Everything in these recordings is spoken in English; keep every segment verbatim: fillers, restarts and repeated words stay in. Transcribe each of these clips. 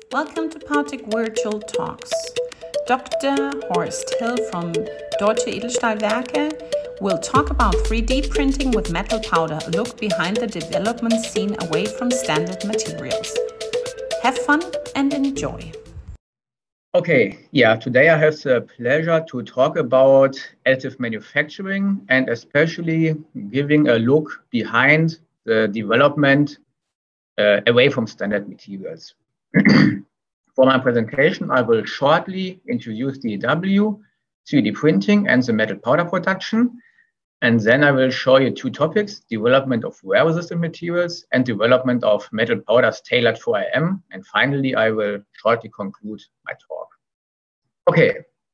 Welcome to Powtech Virtual Talks. Doctor Horst Hill from Deutsche Edelstahlwerke will talk about three D printing with metal powder, a look behind the development scene away from standard materials. Have fun and enjoy. Okay, yeah, today I have the pleasure to talk about additive manufacturing and especially giving a look behind the development uh, away from standard materials. For my presentation, I will shortly introduce D A W, three D printing, and the metal powder production. And then I will show you two topics, development of wear-resistant materials and development of metal powders tailored for I M. And finally, I will shortly conclude my talk. Okay.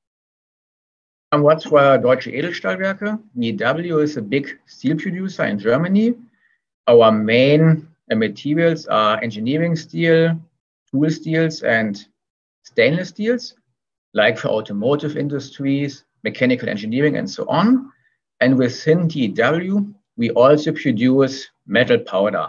And what's for Deutsche Edelstahlwerke? D A W is a big steel producer in Germany. Our main uh, materials are engineering steel, tool steels, and stainless steels, like for automotive industries, mechanical engineering, and so on. And within D A W, we also produce metal powder.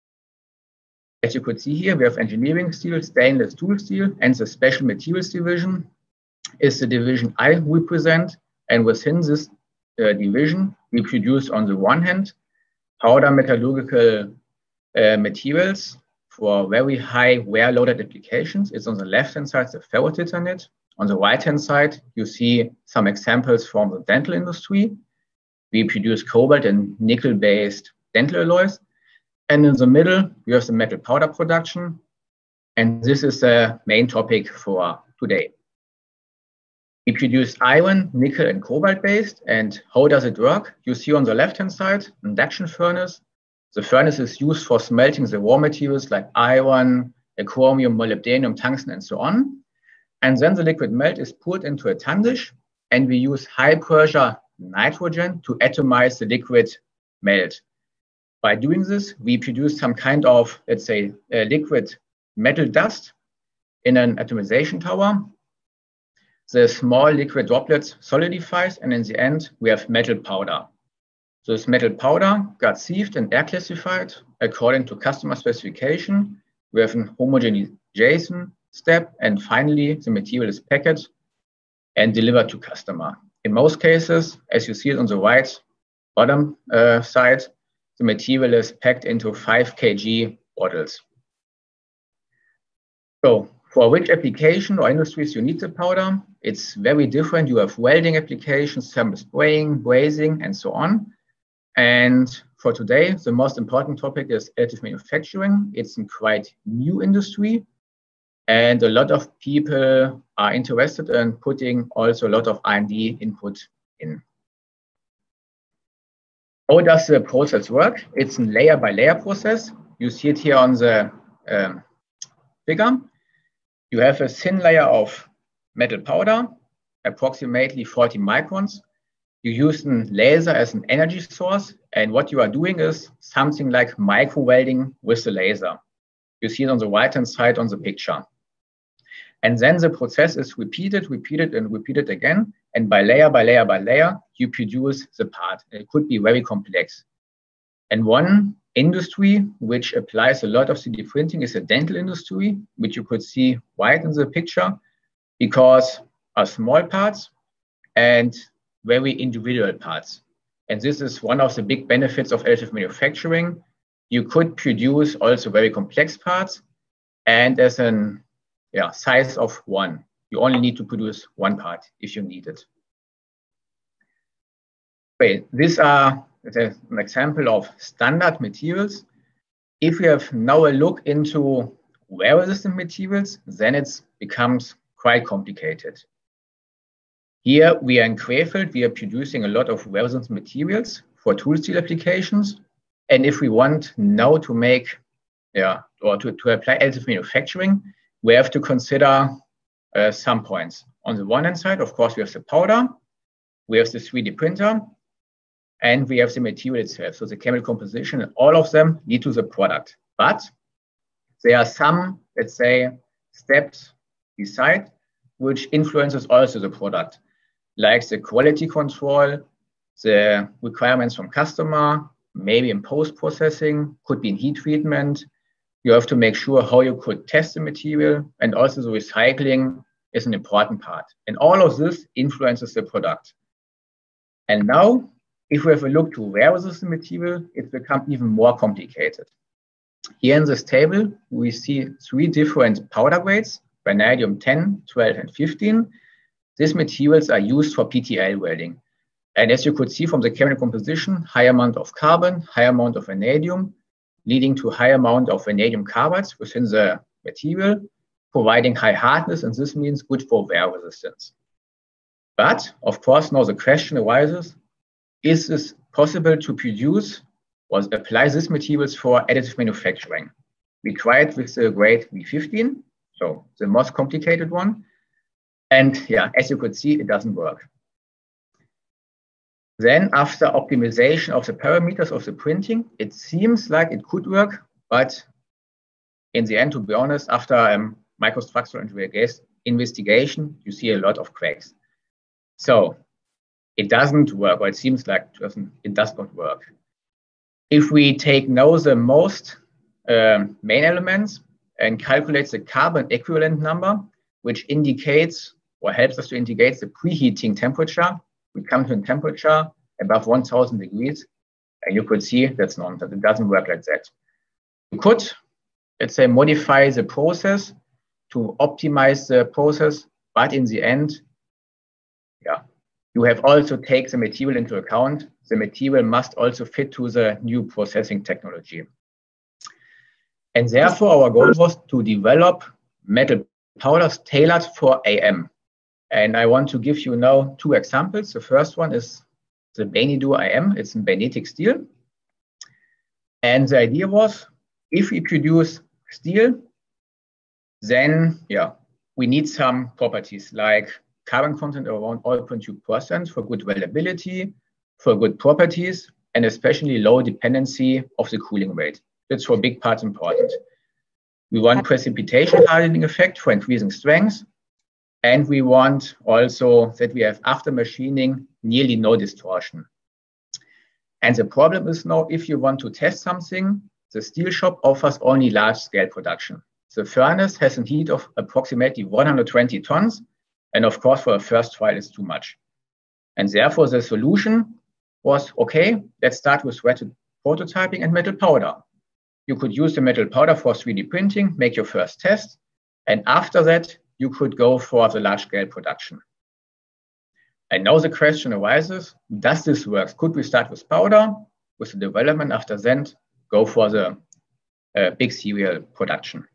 As you could see here, we have engineering steel, stainless tool steel, and the special materials division is the division I represent. And within this uh, division, we produce on the one hand, powder metallurgical uh, materials for very high wear-loaded applications. It's on the left-hand side, the ferrotitanate. On the right-hand side, you see some examples from the dental industry. We produce cobalt and nickel-based dental alloys. And in the middle, we have the metal powder production. And this is the main topic for today. We produce iron, nickel, and cobalt-based. And how does it work? You see on the left-hand side, induction furnace. The furnace is used for smelting the raw materials like iron, chromium, molybdenum, tungsten, and so on. And then the liquid melt is poured into a tundish, and we use high-pressure nitrogen to atomize the liquid melt. By doing this, we produce some kind of, let's say, a liquid metal dust in an atomization tower. The small liquid droplets solidifies, and in the end, we have metal powder. So this metal powder got sieved and air classified according to customer specification. We have an homogenization step, and finally, the material is packaged and delivered to customer. In most cases, as you see it on the right bottom uh, side, the material is packed into five kilogram bottles. So for which application or industries you need the powder, it's very different. You have welding applications, thermal spraying, brazing, and so on. And for today, the most important topic is additive manufacturing. It's a quite new industry, and a lot of people are interested in putting also a lot of R and D input in. How does the process work? It's a layer by layer process. You see it here on the um, figure. You have a thin layer of metal powder, approximately forty microns. You use a laser as an energy source, and what you are doing is something like micro welding with the laser. You see it on the right-hand side on the picture. And then the process is repeated, repeated, and repeated again. And by layer, by layer, by layer, you produce the part. It could be very complex. And one industry which applies a lot of three D printing is the dental industry, which you could see right in the picture, because are small parts and very individual parts. And this is one of the big benefits of additive manufacturing. You could produce also very complex parts, and as an yeah, size of one. You only need to produce one part if you need it. Okay, these are an example of standard materials. If we have now a look into wear-resistant materials, then it becomes quite complicated. Here we are in Krefeld, we are producing a lot of wear-resistant materials for tool steel applications. And if we want now to make, yeah, or to, to apply additive manufacturing, we have to consider uh, some points. On the one hand side, of course, we have the powder, we have the three D printer, and we have the material itself. So the chemical composition, and all of them lead to the product. But there are some, let's say, steps beside which influences also the product, like the quality control, the requirements from customer, maybe in post-processing, could be in heat treatment, you have to make sure how you could test the material, and also the recycling is an important part. And all of this influences the product. And now, if we have a look to where is this material, it becomes even more complicated. Here in this table, we see three different powder grades, vanadium ten, twelve, and fifteen. These materials are used for P T L welding. And as you could see from the chemical composition, high amount of carbon, high amount of vanadium, leading to high amount of vanadium carbides within the material, providing high hardness, and this means good for wear resistance. But of course, now the question arises, is this possible to produce or apply these materials for additive manufacturing? We tried with the grade V fifteen, so the most complicated one. And yeah, as you could see, it doesn't work. Then after optimization of the parameters of the printing, it seems like it could work, but in the end, to be honest, after um, microstructural and real gas investigation, you see a lot of cracks. So it doesn't work, or it seems like it, doesn't, it does not work. If we take now the most um, main elements and calculate the carbon equivalent number, which indicates or helps us to indicate the preheating temperature, we come to a temperature above one thousand degrees, and you could see that's nonsense. It doesn't work like that. You could, let's say, modify the process to optimize the process, but in the end, yeah, you have also take the material into account. The material must also fit to the new processing technology. And therefore, our goal was to develop metal powders tailored for A M. And I want to give you now two examples. The first one is the Benidur A M. It's a magnetic steel. And the idea was, if we produce steel, then yeah, we need some properties like carbon content around zero point two percent for good weldability, for good properties, and especially low dependency of the cooling rate. That's for big parts important. We want precipitation hardening effect for increasing strength. And we want also that we have after machining nearly no distortion. And the problem is now, if you want to test something, the steel shop offers only large scale production. The furnace has a heat of approximately one hundred twenty tons. And of course, for a first trial, it's too much. And therefore, the solution was, okay, let's start with rapid prototyping and metal powder. You could use the metal powder for three D printing, make your first test. And after that, you could go for the large-scale production. And now the question arises, does this work? Could we start with powder, with the development, after then go for the uh, big serial production?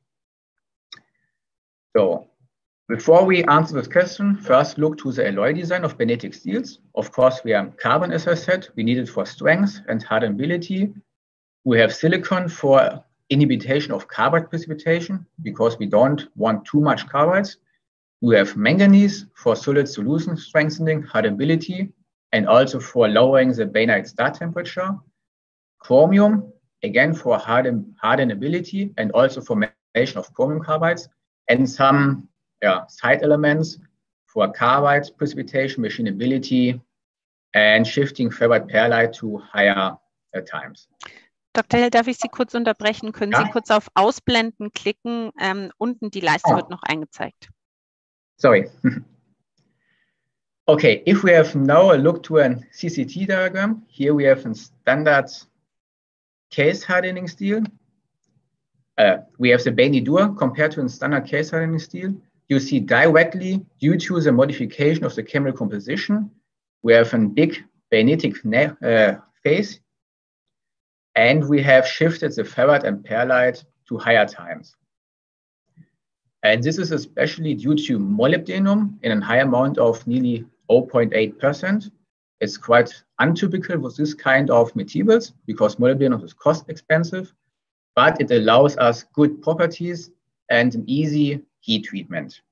So before we answer this question, first look to the alloy design of magnetic steels. Of course, we have carbon, as I said, we need it for strength and hardenability. We have silicon for inhibition of carbide precipitation because we don't want too much carbides. We have manganese for solid solution strengthening, hardenability, and also for lowering the bainite start temperature. Chromium, again, for harden, hardenability and also for formation of chromium carbides, and some yeah, side elements for carbides, precipitation, machinability, and shifting ferrite perlite to higher uh, times. Doktor Hill, darf ich Sie kurz unterbrechen? Können Ja? Sie kurz auf Ausblenden klicken? Ähm, unten die Leiste Oh. wird noch eingezeigt. Sorry. Okay, if we have now a look to a C C T diagram, here we have a standard case hardening steel. Uh, we have the Benidur compared to a standard case hardening steel. You see directly, due to the modification of the chemical composition, we have a big magnetic uh, phase. And we have shifted the ferrite and perlite to higher times. And this is especially due to molybdenum in a high amount of nearly zero point eight percent. It's quite untypical with this kind of materials because molybdenum is cost expensive, but it allows us good properties and an easy heat treatment.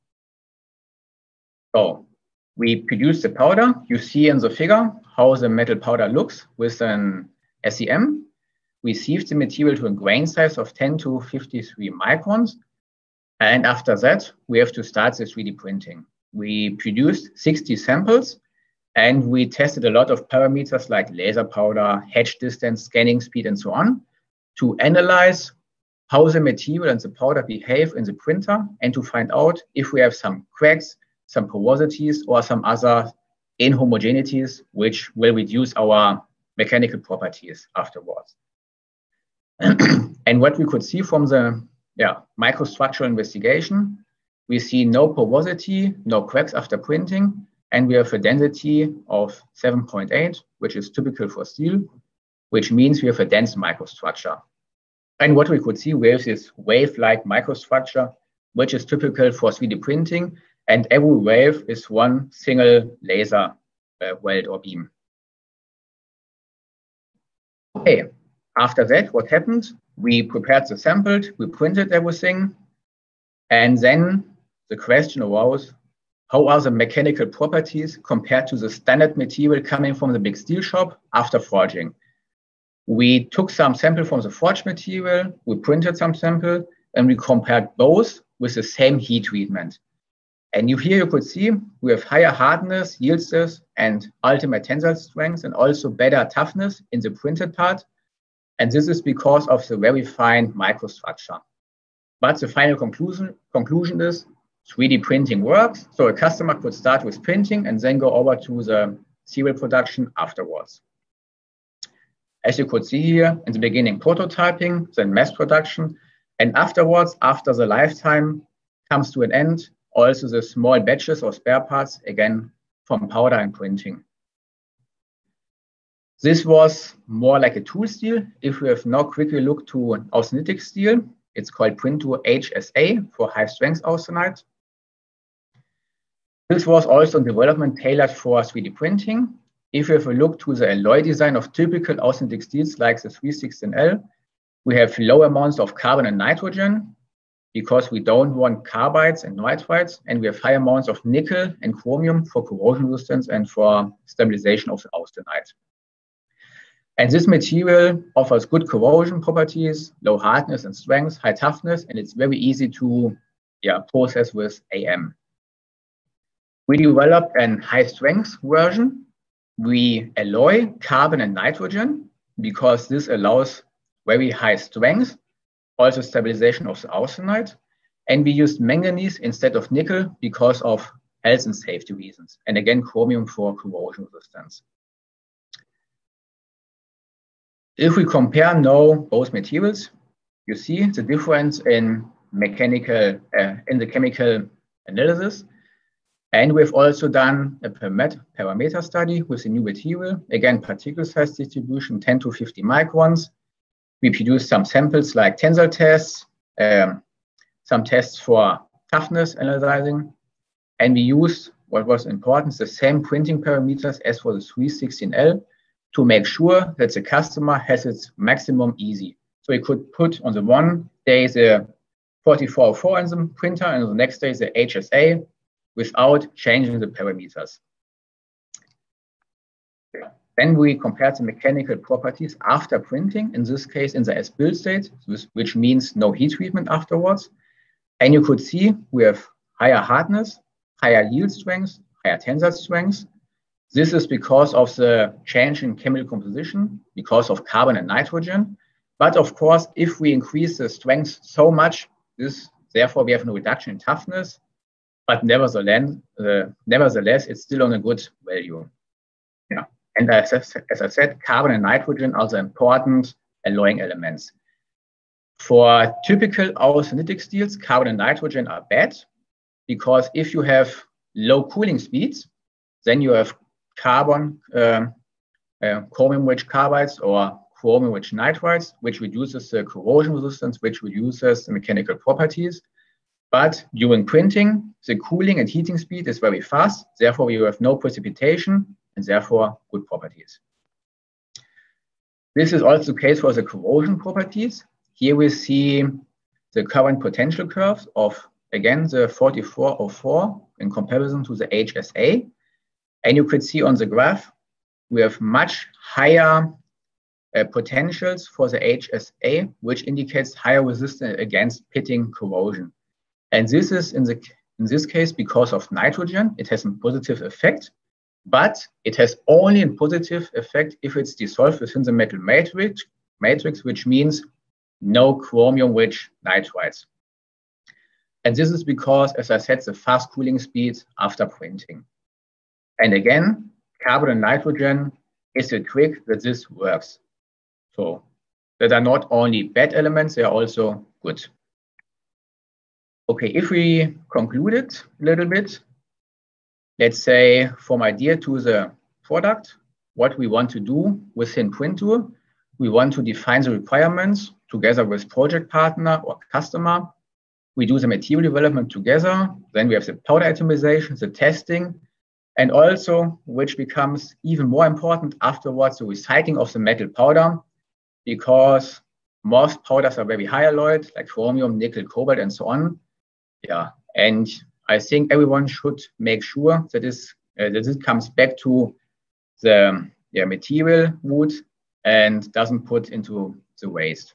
So we produce the powder. You see in the figure how the metal powder looks with an S E M. We sieve the material to a grain size of ten to fifty-three microns. And after that, we have to start the three D printing. We produced sixty samples and we tested a lot of parameters like laser powder, hedge distance, scanning speed, and so on to analyze how the material and the powder behave in the printer, and to find out if we have some cracks, some porosities, or some other inhomogeneities, which will reduce our mechanical properties afterwards. And what we could see from the yeah, microstructural investigation, we see no porosity, no cracks after printing, and we have a density of seven point eight, which is typical for steel, which means we have a dense microstructure. And what we could see with this wave-like microstructure, which is typical for three D printing, and every wave is one single laser uh, weld or beam. Okay, after that, what happened? We prepared the sample, we printed everything, and then the question arose, how are the mechanical properties compared to the standard material coming from the big steel shop after forging? We took some sample from the forged material, we printed some sample, and we compared both with the same heat treatment. And you, here you could see we have higher hardness, yield stress, and ultimate tensile strength, and also better toughness in the printed part. And this is because of the very fine microstructure. But the final conclusion, conclusion is three D printing works. So a customer could start with printing and then go over to the serial production afterwards. As you could see here, in the beginning, prototyping, then mass production, and afterwards, after the lifetime comes to an end, also the small batches or spare parts, again, from powder and printing. This was more like a tool steel. If we have now quickly looked to an austenitic steel, it's called Printo H S A for high strength austenite. This was also in development tailored for three D printing. If we have a look to the alloy design of typical austenitic steels like the three sixteen L, we have low amounts of carbon and nitrogen because we don't want carbides and nitrides, and we have high amounts of nickel and chromium for corrosion resistance and for stabilization of the austenite. And this material offers good corrosion properties, low hardness and strength, high toughness, and it's very easy to yeah, process with A M. We developed a high strength version. We alloy carbon and nitrogen because this allows very high strength, also stabilization of the austenite. And we used manganese instead of nickel because of health and safety reasons. And again, chromium for corrosion resistance. If we compare now both materials, you see the difference in mechanical, uh, in the chemical analysis. And we've also done a parameter study with the new material. Again, particle size distribution, ten to fifty microns. We produced some samples like tensile tests, um, some tests for toughness analyzing. And we used, what was important, the same printing parameters as for the three sixteen L to make sure that the customer has its maximum easy. So he could put on the one day the forty-four oh four in the printer and on the next day the H S A without changing the parameters. Then we compared the mechanical properties after printing, in this case in the as-built state, which means no heat treatment afterwards. And you could see we have higher hardness, higher yield strength, higher tensile strength. This is because of the change in chemical composition, because of carbon and nitrogen. But of course, if we increase the strength so much, this therefore we have a reduction in toughness, but nevertheless, uh, nevertheless, it's still on a good value. Yeah. And as, as I said, carbon and nitrogen are the important alloying elements. For typical austenitic steels, carbon and nitrogen are bad because if you have low cooling speeds, then you have carbon, um, uh, chromium-rich carbides or chromium-rich nitrides, which reduces the corrosion resistance, which reduces the mechanical properties. But during printing, the cooling and heating speed is very fast. Therefore, you have no precipitation and therefore good properties. This is also the case for the corrosion properties. Here we see the current potential curves of, again, the forty-four oh four in comparison to the H S A. And you could see on the graph, we have much higher uh, potentials for the H S A, which indicates higher resistance against pitting corrosion. And this is in, the, in this case because of nitrogen. It has a positive effect, but it has only a positive effect if it's dissolved within the metal matrix, matrix which means no chromium-rich nitrides. And this is because, as I said, the fast cooling speed after printing. And again, carbon and nitrogen is a trick that this works. So that are not only bad elements, they are also good. Okay, if we conclude it a little bit, let's say from idea to the product, what we want to do within Printour, we want to define the requirements together with project partner or customer. We do the material development together. Then we have the powder atomization, the testing, and also, which becomes even more important afterwards, the recycling of the metal powder, because most powders are very high alloyed, like chromium, nickel, cobalt, and so on. Yeah, and I think everyone should make sure that this, uh, that this comes back to the yeah, material route and doesn't put into the waste.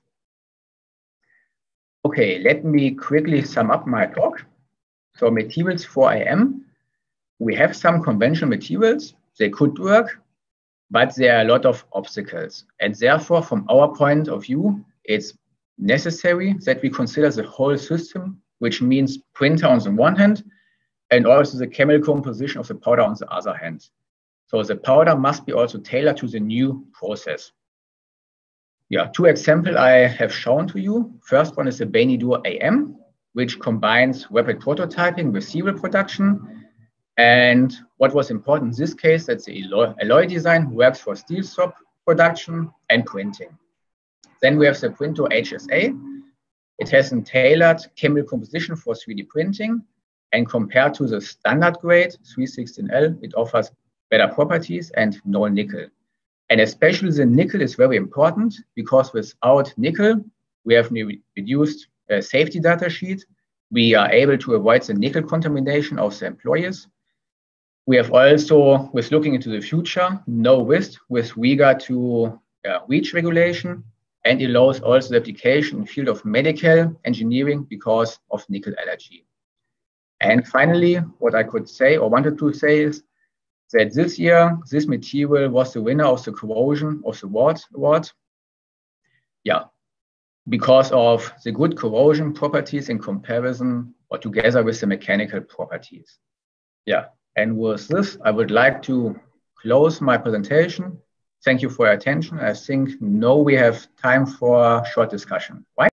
Okay, let me quickly sum up my talk. So materials for I M, we have some conventional materials, they could work, but there are a lot of obstacles. And therefore, from our point of view, it's necessary that we consider the whole system, which means printer on the one hand, and also the chemical composition of the powder on the other hand. So the powder must be also tailored to the new process. Yeah, two examples I have shown to you. First one is the Benidur A M, which combines rapid prototyping with serial production. And what was important in this case, that the alloy, alloy design works for steel strop production and printing. Then we have the Printour H S A. It has a tailored chemical composition for three D printing. And compared to the standard grade three sixteen L, it offers better properties and no nickel. And especially the nickel is very important because without nickel, we have a reduced uh, safety data sheet. We are able to avoid the nickel contamination of the employees. We have also, with looking into the future, no risk with regard to uh, REACH regulation, and it allows also the application in the field of medical engineering because of nickel allergy. And finally, what I could say or wanted to say is that this year, this material was the winner of the Corrosion of the World Award. Yeah, because of the good corrosion properties in comparison or together with the mechanical properties. Yeah, and with this, I would like to close my presentation. Thank you for your attention. I think now we have time for a short discussion, right?